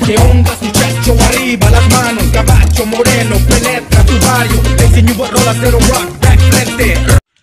Que onda su checho arriba, las manos, caballo moreno, penetra tu barrio. Le enseño a rola cero rock, back frente.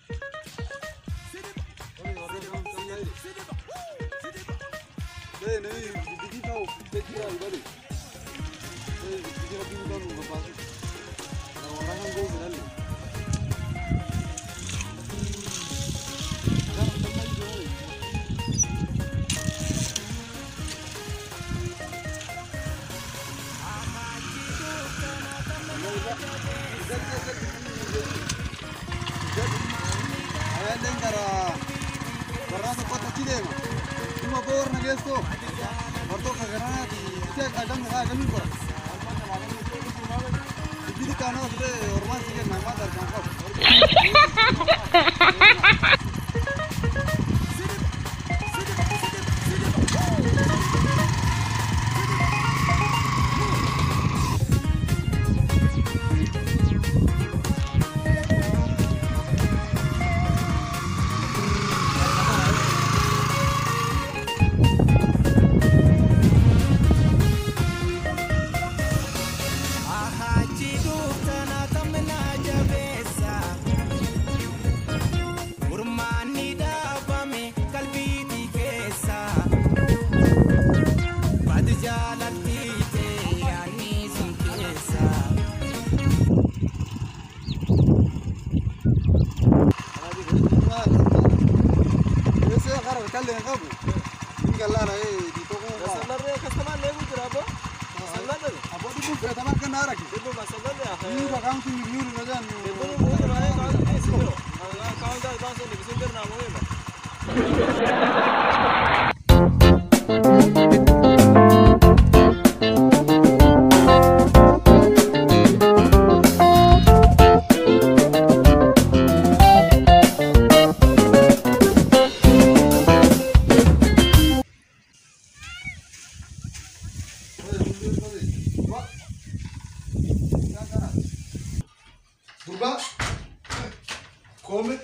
Come?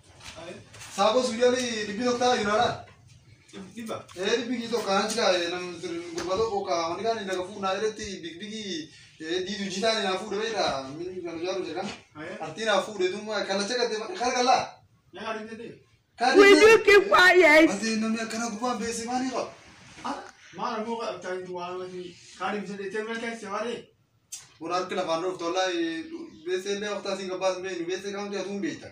Sabo suyali libi dokta yunara. Liba. Libi gitu kan sih nam gurbado ko ka mani kan inaga fu na ereti big bigi di du jita ni na fu de beta min kan jaru je kan. Artina fu de dum kala ceka de kala kala. Ya hari ini. Will you keep quiet? Ati nam ya kana gupa besi mani ko. Mana mau kat cari dua lagi. Kali bisa dicemel kan sehari. Unar kila vanro tola besi le waktu singa pas me besi kan dia tum beta.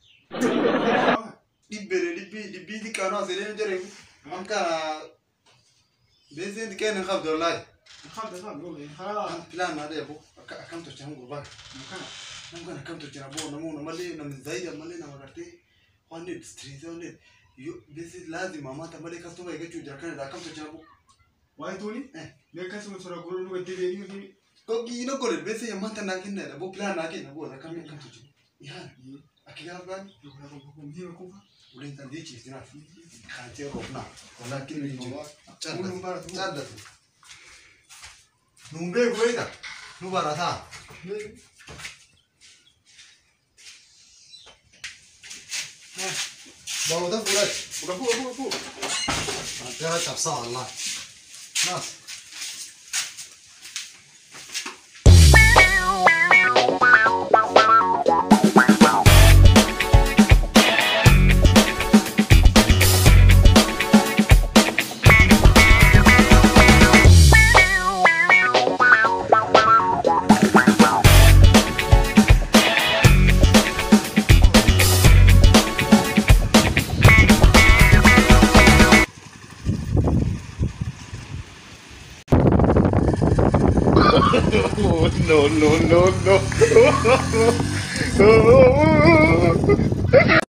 Libi di kana sele jere anka besi di kana khab dolai. خالد قول خلاص plan ada ya bu akam to jangan gurba nangkan akam to jangan bu namu namali nam zaida mali nama karte 100 300 yo besi lazim mama tamali customer ga chuja kan da akam to jangan bu wai tuni me kasu sura guru nu gadi ni ni ko gi no ko besi ya manta na kin da bu plan na kin bu da kam to ya akiga plan yo na ko ni ko ulin tan di chi sina khante rokna wala kin ni jo chadda numbe goida nubara tha bawa dah bulat bu ada capsa Allah nas No, no, no, no.